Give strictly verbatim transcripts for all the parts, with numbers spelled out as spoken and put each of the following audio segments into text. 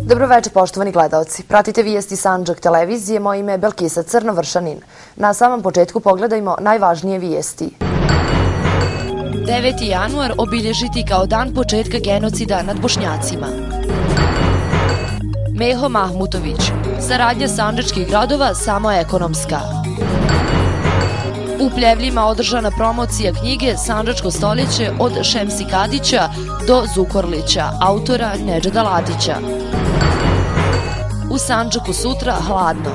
Dobroveče, poštovani gledaoci. Pratite vijesti Sandžak televizije, moje ime je Belkisa Crnovršanin. Na samom početku pogledajmo najvažnije vijesti. deveti januar obilježiti kao dan početka genocida nad Bošnjacima. Meho Mahmutović. Saradnja sandžačkih gradova samo ekonomska. U Pljevljima održana promocija knjige Sandžačko stoljeće od Šemsi Kadića do Zukorlića, autora Nedžada Latića. U Sandžaku sutra hladno.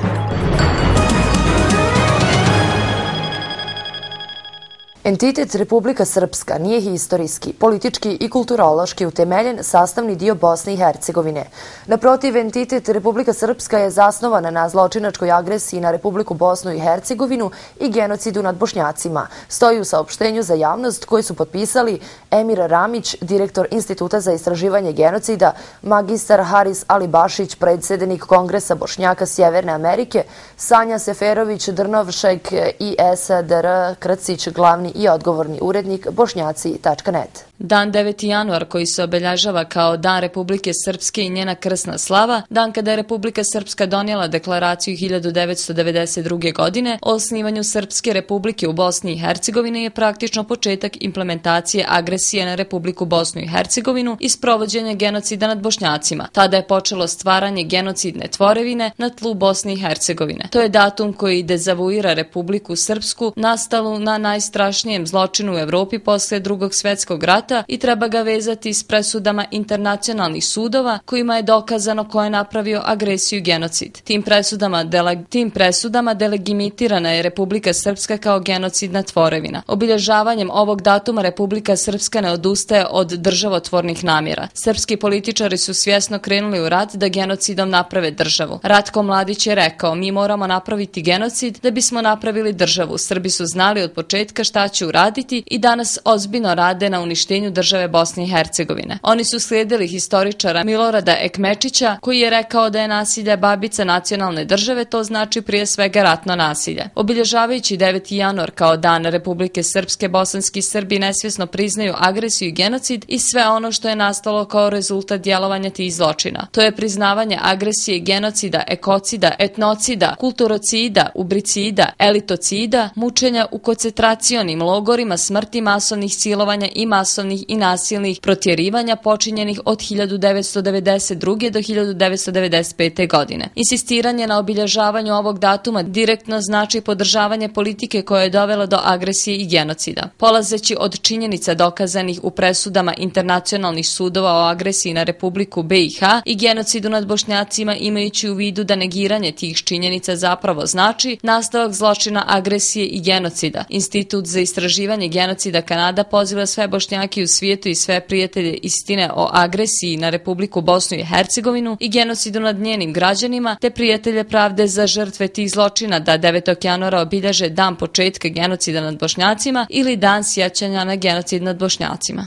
Entitet Republika Srpska nije historijski, politički i kulturološki utemeljen sastavni dio Bosne i Hercegovine. Naprotiv, entitet Republika Srpska je zasnovana na zločinačkoj agresiji na Republiku Bosnu i Hercegovinu i genocidu nad Bošnjacima. Stoji u saopštenju za javnost koji su potpisali Emir Ramić, direktor Instituta za istraživanje genocida, magistar Haris Alibašić, predsjednik Kongresa Bošnjaka Sjeverne Amerike, Sanja Seferović Drnovšek i S D R Krcić, glavni i odgovorni urednik bošnjaci tačka net. Dan deveti januar, koji se obeležava kao Dan Republike Srpske i njena krsna slava, dan kada je Republika Srpska donijela deklaraciju hiljadu devetsto devedeset druge. godine o osnivanju Srpske republike u Bosni i Hercegovini, je praktično početak implementacije agresije na Republiku Bosnu i Hercegovinu i sprovođenja genocida nad Bošnjacima. Tada je počelo stvaranje genocidne tvorevine na tlu Bosne i Hercegovine. To je datum koji dezavuira Republiku Srpsku, nastalu na najstrašnijem zločinu u Evropi posle Drugog svjetskog rata, i treba ga vezati s presudama internacionalnih sudova kojima je dokazano ko je napravio agresiju i genocid. Tim presudama, dele, tim presudama delegimitirana je Republika Srpska kao genocidna tvorevina. Obilježavanjem ovog datuma Republika Srpska ne odustaje od državotvornih namjera. Srpski političari su svjesno krenuli u rat da genocidom naprave državu. Ratko Mladić je rekao: mi moramo napraviti genocid da bismo napravili državu. Srbi su znali od početka šta će uraditi i danas ozbiljno rade na uništenju države Bosne i Hercegovine. Oni su slijedili historičara Milorada Ekmečića, koji je rekao da je nasilje babica nacionalne države, to znači prije svega ratno nasilje. Obilježavajući deveti januar kao dan Republike Srpske, bosanski Srbi nesvjesno priznaju agresiju i genocid i sve ono što je nastalo kao rezultat djelovanja tih zločina. To je priznavanje agresije i genocida, ekocida, etnocida, kulturocida, ubricida, elitocida, mučenja u koncentracionim logorima, smrti, masovnih silovanja i masovnih i nasilnih protjerivanja počinjenih od hiljadu devetsto devedeset druge. do hiljadu devetsto devedeset pete. godine. Insistiranje na obilježavanju ovog datuma direktno znači podržavanje politike koja je dovela do agresije i genocida. Polazeći od činjenica dokazanih u presudama internacionalnih sudova o agresiji na Republiku B i H i genocidu nad Bošnjacima, imajući u vidu da negiranje tih činjenica zapravo znači nastavak zločina, agresije i genocida. Institut za istraživanje genocida Kanada poziva sve Bošnjake u svijetu i sve prijatelje istine o agresiji na Republiku Bosnu i Hercegovinu i genocidu nad njenim građanima, te prijatelje pravde za žrtve tih zločina da devetog januara obilježe dan početka genocida nad Bošnjacima ili dan sjećanja na genocid nad Bošnjacima.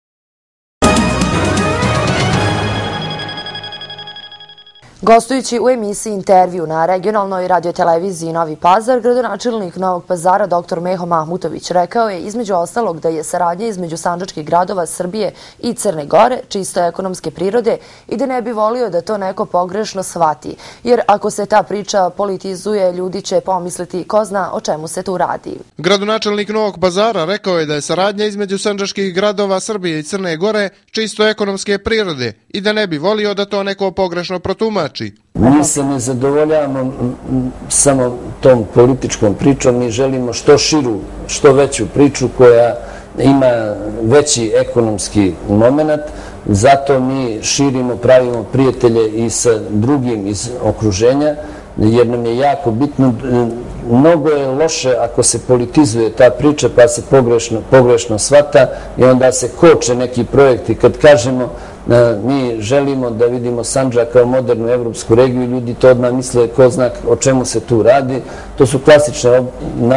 Gostujući u emisiji Intervju na regionalnoj radioteleviziji Novi Pazar, gradonačelnik Novog Pazara dr Meho Mahmutović rekao je između ostalog da je saradnja između sandžačkih gradova Srbije i Crne Gore čisto ekonomske prirode i da ne bi volio da to neko pogrešno shvati, jer ako se ta priča politizuje, ljudi će pomisliti ko zna o čemu se tu radi. Gradonačelnik Novog Pazara rekao je da je saradnja između sandžačkih gradova Srbije i Crne Gore čisto ekonomske prirode i da ne bi volio da to neko pogrešno protumači. Mi se ne zadovoljavamo samo tom političkom pričom, mi želimo što širu, što veću priču koja ima veći ekonomski moment, zato mi širimo, pravimo prijatelje i sa drugim iz okruženja, jer nam je jako bitno. Mnogo je loše ako se politizuje ta priča pa se pogrešno, pogrešno shvata i onda se koče neki projekti. Kad kažemo mi želimo da vidimo Sandžak kao modernu evropsku regiju, ljudi to odmah misle ko zna o čemu se tu radi. To su klasične,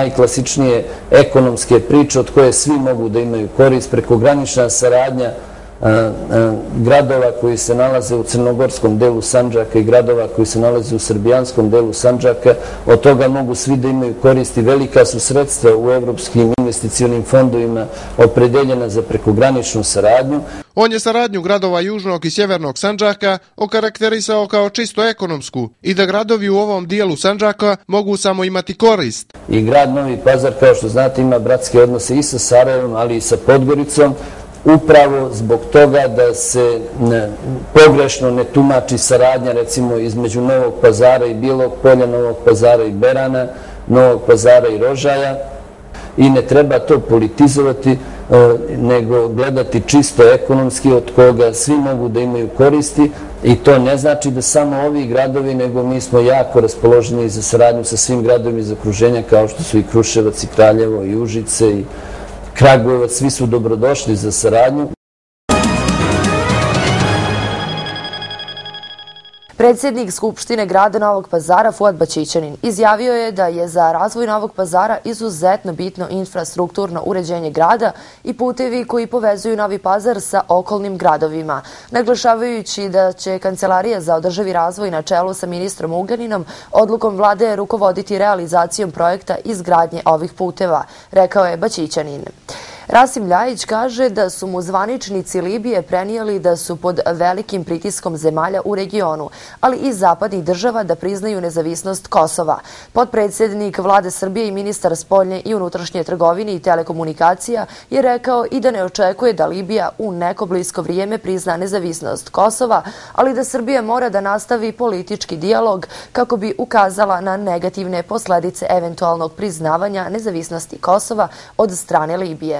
najklasičnije ekonomske priče od koje svi mogu da imaju korist, prekogranična saradnja gradova koji se nalaze u crnogorskom delu Sandžaka i gradova koji se nalaze u srbijanskom delu Sandžaka. Od toga mogu svi da imaju koristi. Velika su sredstva u evropskim investicionim fondovima opredeljena za prekograničnu saradnju. On je saradnju gradova Južnog i Sjevernog Sandžaka okarakterisao kao čisto ekonomsku i da gradovi u ovom dijelu Sandžaka mogu samo imati korist. I grad Novi Pazar, kao što znate, ima bratske odnose i sa Sarajevom, ali i sa Podgoricom, upravo zbog toga da se pogrešno ne tumači saradnja recimo između Novog Pazara i Bijelog Polja, Novog Pazara i Berana, Novog Pazara i Rožaja. I ne treba to politizovati, nego gledati čisto ekonomski od koga svi mogu da imaju koristi. I to ne znači da samo ovi gradovi, nego mi smo jako raspoloženi za saradnju sa svim gradovima iz okruženja, kao što su i Kruševac, i Kraljevo, i Užice, i Kragujevac. Svi su dobrodošli za saradnju. Predsjednik Skupštine grada Novog Pazara Fuad Baćićanin izjavio je da je za razvoj Novog Pazara izuzetno bitno infrastrukturno uređenje grada i putevi koji povezuju Novi Pazar sa okolnim gradovima, naglašavajući da će Kancelarija za održivi razvoj na čelu sa ministrom Ugljaninom odlukom vlade rukovoditi realizacijom projekta izgradnje ovih puteva, rekao je Baćićanin. Rasim Ljajić kaže da su mu zvaničnici Libije prenijeli da su pod velikim pritiskom zemalja u regionu, ali i zapadnih država da priznaju nezavisnost Kosova. Potpredsjednik vlade Srbije i ministar spoljne i unutrašnje trgovine i telekomunikacija je rekao i da ne očekuje da Libija u neko blisko vrijeme prizna nezavisnost Kosova, ali da Srbija mora da nastavi politički dijalog kako bi ukazala na negativne posledice eventualnog priznavanja nezavisnosti Kosova od strane Libije.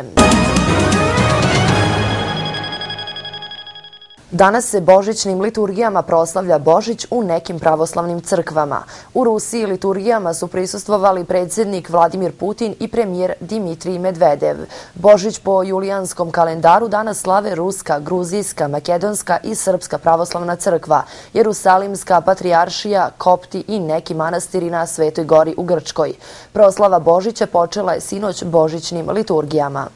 Danas se božićnim liturgijama proslavlja Božić u nekim pravoslavnim crkvama. U Rusiji liturgijama su prisustvovali predsjednik Vladimir Putin i premijer Dimitrij Medvedev. Božić po julijanskom kalendaru danas slave Ruska, Gruzijska, Makedonska i Srpska pravoslavna crkva, Jerusalimska patrijaršija, Kopti i neki manastiri na Svetoj gori u Grčkoj. Proslava Božića počela je sinoć božićnim liturgijama.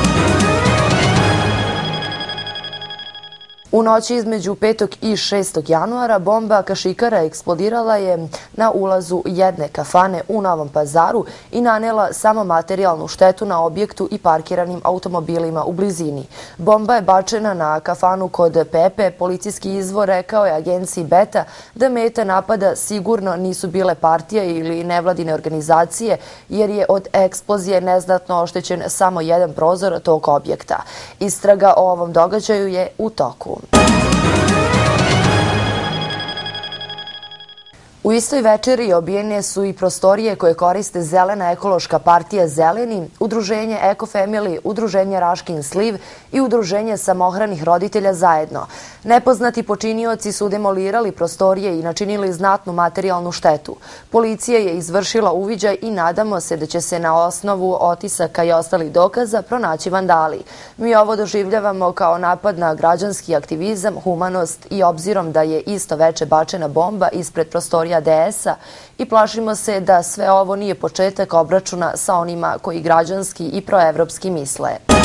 U noći između petog i šestog januara bomba kašikara eksplodirala je na ulazu jedne kafane u Novom Pazaru i nanela samo materijalnu štetu na objektu i parkiranim automobilima u blizini. Bomba je bačena na kafanu kod Pepe. Policijski izvor rekao je agenciji Beta da meta napada sigurno nisu bile partije ili nevladine organizacije, jer je od eksplozije neznatno oštećen samo jedan prozor tog objekta. Istraga o ovom događaju je u toku. U istoj večeri obijene su i prostorije koje koriste Zelena ekološka partija Zeleni, Udruženje Eko Family, Udruženje Raškin Sliv i Udruženje samohranih roditelja zajedno. Nepoznati počinioci su demolirali prostorije i načinili znatnu materijalnu štetu. Policija je izvršila uviđaj i nadamo se da će se na osnovu otisaka i ostalih dokaza pronaći vandali. Mi ovo doživljavamo kao napad na građanski aktivizam, humanost i obzirom da je isto veče bačena bomba ispred prostorija D S-a i plašimo se da sve ovo nije početak obračuna sa onima koji građanski i proevropski misle.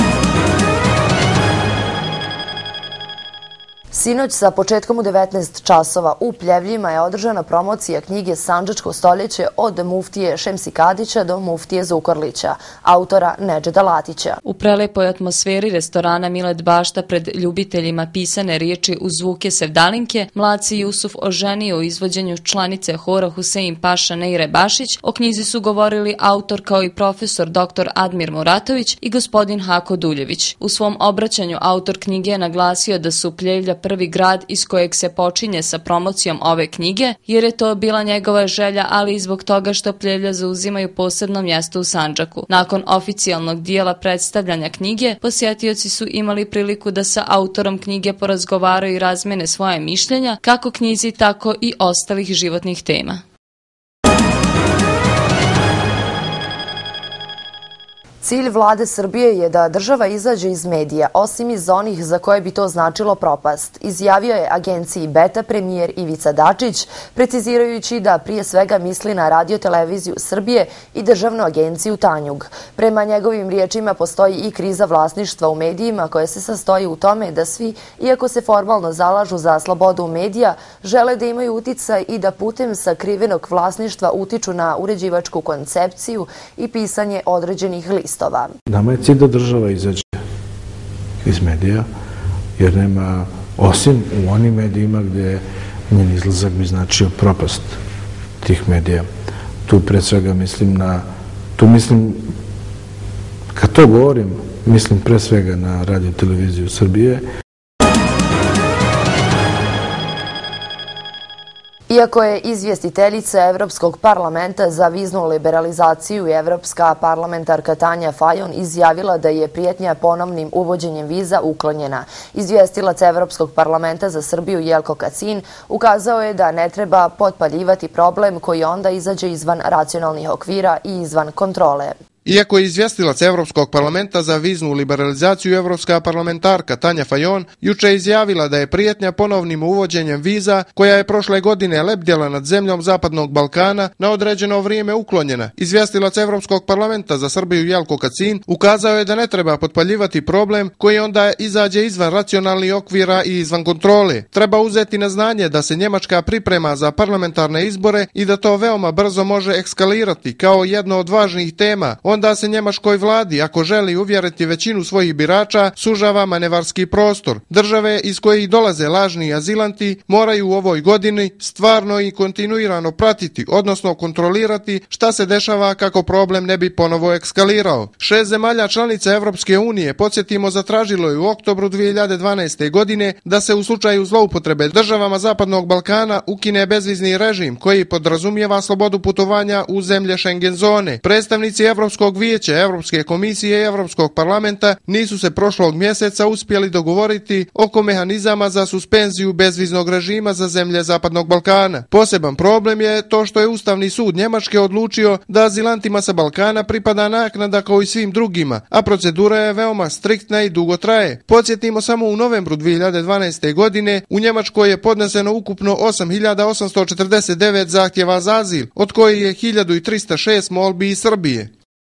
Sinoć sa početkom u devetnaest časova u Pljevljima je održana promocija knjige Sandžačko stoljeće od muftije Šemsi Kadića do muftije Zukorlića, autora Nedžeda Latića. U prelepoj atmosferi restorana Milet Bašta pred ljubiteljima pisane riječi uz zvuke sevdalinke, mlaci Jusuf oženio u izvođenju članice hora Husein Paša Neire Bašić. O knjizi su govorili autor kao i profesor doktor Admir Muratović i gospodin Hako Duljević. U svom obraćanju autor knjige je naglasio da su Pljevlja prvi grad iz kojeg se počinje sa promocijom ove knjige, jer je to bila njegova želja, ali i zbog toga što Pljevlja zauzimaju posebno mjesto u Sandžaku. Nakon oficijalnog dijela predstavljanja knjige, posjetioci su imali priliku da sa autorom knjige porazgovaraju i razmene svoje mišljenja, kako knjizi, tako i ostalih životnih tema. Cilj vlade Srbije je da država izađe iz medija, osim iz onih za koje bi to značilo propast, izjavio je agenciji Beta premijer Ivica Dačić, precizirajući da prije svega misli na Radio-televiziju Srbije i državnu agenciju Tanjug. Prema njegovim riječima postoji i kriza vlasništva u medijima koja se sastoji u tome da svi, iako se formalno zalažu za slobodu medija, žele da imaju uticaj i da putem sakrivenog vlasništva utiču na uređivačku koncepciju i pisanje određenih lista. Nama je cilj da država izađe iz medija, jer nema, osim u onim medijima gde njen izlazak bi značio propast tih medija. Tu pre svega mislim na, tu mislim, kad to govorim, mislim pre svega na Radio-televiziju Srbije. Iako je izvjestiteljica Evropskog parlamenta za viznu liberalizaciju i evropska parlamentarka Tanja Fajon izjavila da je prijetnja ponovnim uvođenjem viza uklonjena, izvjestilac Evropskog parlamenta za Srbiju Jelko Kacin ukazao je da ne treba potpaljivati problem koji onda izađe izvan racionalnih okvira i izvan kontrole. Iako je izvjestilac Evropskog parlamenta za viznu liberalizaciju, evropska parlamentarka Tanja Fajon juče izjavila da je prijetnja ponovnim uvođenjem viza, koja je prošle godine lebdjela nad zemljom Zapadnog Balkana, na određeno vrijeme uklonjena. Izvjestilac Evropskog parlamenta za Srbiju Jelko Kacin ukazao je da ne treba potpaljivati problem koji onda izađe izvan racionalnih okvira i izvan kontrole. Treba uzeti na znanje da se Njemačka priprema za parlamentarne izbore i da to veoma brzo može ekskalirati kao jedno od važnih tema. Onda se njemačkoj vladi, ako želi uvjeriti većinu svojih birača, sužava manevarski prostor. Države iz kojih dolaze lažni azilanti moraju u ovoj godini stvarno i kontinuirano pratiti, odnosno kontrolirati šta se dešava kako problem ne bi ponovo ekskalirao. Šest zemalja članica Evropske unije, podsjetimo, zatražilo je u oktobru dvije hiljade dvanaeste. godine da se u slučaju zloupotrebe državama Zapadnog Balkana ukine bezvizni režim koji podrazumijeva slobodu putovanja u zemlje Schengen zone. Predstavnici Evropskog vijeća, Evropske komisije i Evropskog parlamenta nisu se prošlog mjeseca uspjeli dogovoriti oko mehanizama za suspenziju bezviznog režima za zemlje Zapadnog Balkana. Poseban problem je to što je Ustavni sud Njemačke odlučio da azilantima sa Balkana pripada naknada kao i svim drugima, a procedura je veoma striktna i dugo traje. Podsjetimo, samo u novembru dvije hiljade dvanaeste. godine u Njemačkoj je podneseno ukupno osam hiljada osamsto četrdeset devet zahtjeva za azil, od kojih je hiljadu trista šest molbi iz Srbije.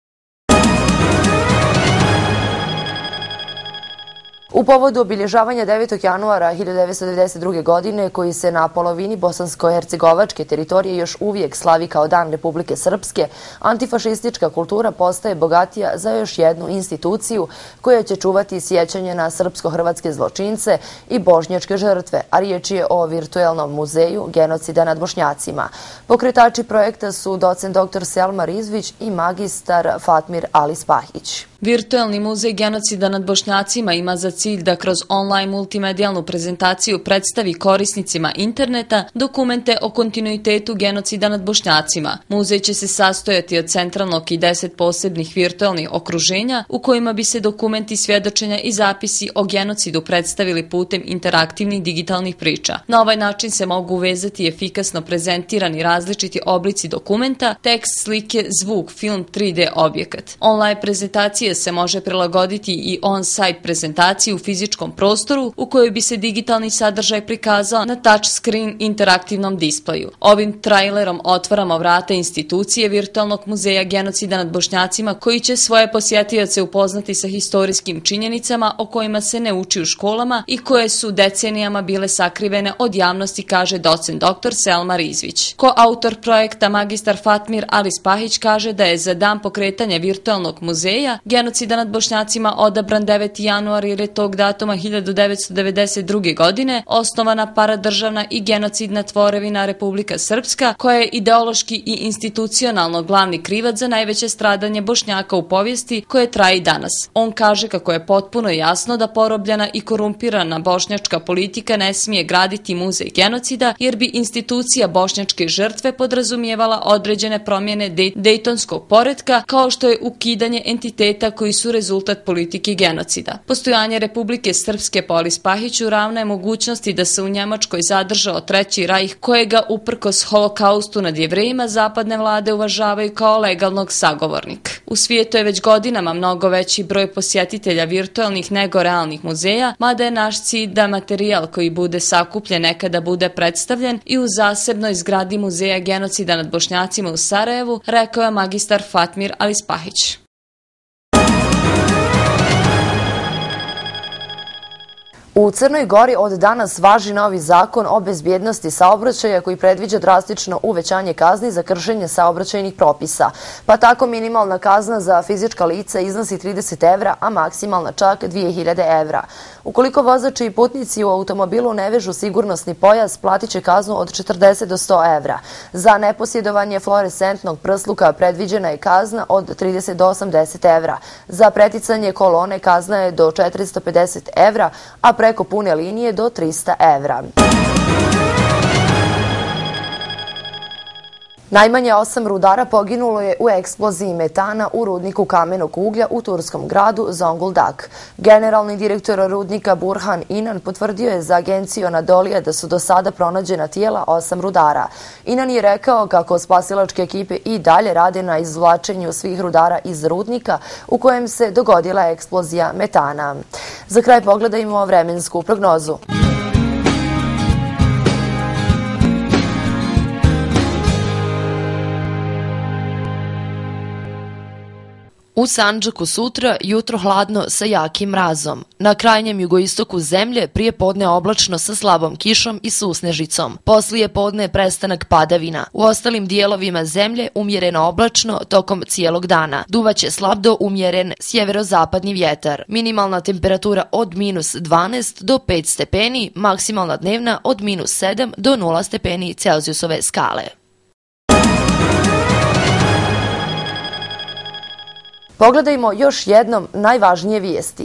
U povodu obilježavanja devetog januara hiljadu devetsto devedeset druge. godine, koji se na polovini bosansko-hercegovačke teritorije još uvijek slavi kao Dan Republike Srpske, antifašistička kultura postaje bogatija za još jednu instituciju koja će čuvati sjećanje na srpsko-hrvatske zločince i bošnjačke žrtve, a riječ je o virtuelnom muzeju genocida nad Bošnjacima. Pokretači projekta su docent doktor Selma Rizvić i magistar Fatmir Ali Spahić. Virtuelni muzej genocida nad Bošnjacima ima za cilj da kroz online multimedijalnu prezentaciju predstavi korisnicima interneta dokumente o kontinuitetu genocida nad Bošnjacima. Muzej će se sastojati od centralnog i deset posebnih virtuelnih okruženja u kojima bi se dokumenti svjedočenja i zapisi o genocidu predstavili putem interaktivnih digitalnih priča. Na ovaj način se mogu uvezati efikasno prezentirani različiti oblici dokumenta, tekst, slike, zvuk, film, tri D objekat. Online prezentacije se može prilagoditi i on-site prezentaciji u fizičkom prostoru u kojoj bi se digitalni sadržaj prikazao na touchscreen interaktivnom displeju. Ovim trailerom otvaramo vrata institucije Virtualnog muzeja genocida nad Bošnjacima, koji će svoje posjetioce upoznati sa historijskim činjenicama o kojima se ne uči u školama i koje su decenijama bile sakrivene od javnosti, kaže docent doktor Selma Rizvić. Koautor projekta magistar Fatmir Ali Spahić kaže da je za dan pokretanja Virtualnog muzeja genocida nad Bošnjacima odabran deveti januar jer je tog datuma hiljadu devetsto devedeset druge. godine osnovana paradržavna i genocidna tvorevina Republika Srpska, koja je ideološki i institucionalno glavni krivac za najveće stradanje Bošnjaka u povijesti koje traje i danas. On kaže kako je potpuno jasno da porobljena i korumpirana bošnjačka politika ne smije graditi muzej genocida, jer bi institucija bošnjačke žrtve podrazumijevala određene promjene dejtonskog poretka, kao što je ukidanje entiteta koji su rezultat politike genocida. Postojanje Republike Srpske Polis Pahiću ravna je mogućnosti da se u Njemačkoj zadržao Treći rajh, kojega uprkos holokaustu nad Jevrejima zapadne vlade uvažavaju kao legalnog sagovornika. U svijetu je već godinama mnogo veći broj posjetitelja virtualnih nego realnih muzeja, mada je naš cilj da materijal koji bude sakupljen nekada bude predstavljen i u zasebnoj zgradi Muzeja genocida nad Bošnjacima u Sarajevu, rekao je magistar Fatmir Alispahić. U Crnoj Gori od danas važi novi zakon o bezbjednosti saobraćaja koji predviđa drastično uvećanje kazni za kršenje saobraćajnih propisa. Pa tako minimalna kazna za fizička lica iznosi trideset evra, a maksimalna čak dvije hiljade evra. Ukoliko vozači i putnici u automobilu ne vežu sigurnosni pojas, platit će kaznu od četrdeset do sto evra. Za neposjedovanje fluorescentnog prsluka predviđena je kazna od trideset do osamdeset evra. Za preticanje kolone kazna je do četiristo pedeset evra, a preko pune linije do trista evra. Najmanje osam rudara poginulo je u eksploziji metana u rudniku kamenog uglja u turskom gradu Zonguldak. Generalni direktor rudnika Burhan Inan potvrdio je za agenciju Anadolija da su do sada pronađena tijela osam rudara. Inan je rekao kako spasilačke ekipe i dalje rade na izvlačenju svih rudara iz rudnika u kojem se dogodila eksplozija metana. Za kraj pogledajmo vremensku prognozu. U Sandžaku sutra jutro hladno sa jakim mrazom. Na krajnjem jugoistoku zemlje prije podne oblačno sa slabom kišom i susnežicom. Poslije podne prestanak padavina. U ostalim dijelovima zemlje umjereno oblačno tokom cijelog dana. Duvaće slab do umjeren sjeverozapadni vjetar. Minimalna temperatura od minus dvanaest do pet stepeni, maksimalna dnevna od minus sedam do nula stepeni Celzijusove skale. Pogledajmo još jednom najvažnije vijesti.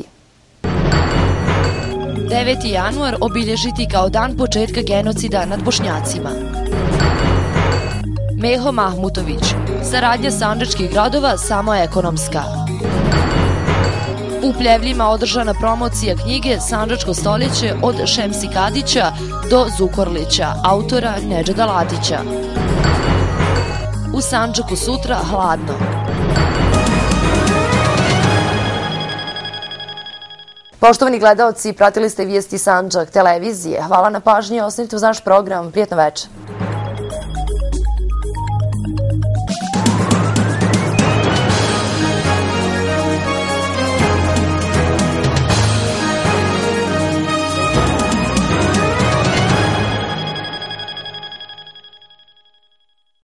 deveti januar obilježiti kao dan početka genocida nad Bošnjacima. Meho Mahmutović, saradnja sandžačkih gradova samo ekonomska. U Pljevljima održana promocija knjige Sandžačko stoljeće od Šemsi Kadića do Zukorlića, autora Nedžada Latića. U Sandžaku sutra hladno. Poštovani gledaoci, pratili ste vijesti Sandžak televizije. Hvala na pažnji, ostanite uz naš program. Prijetno večer.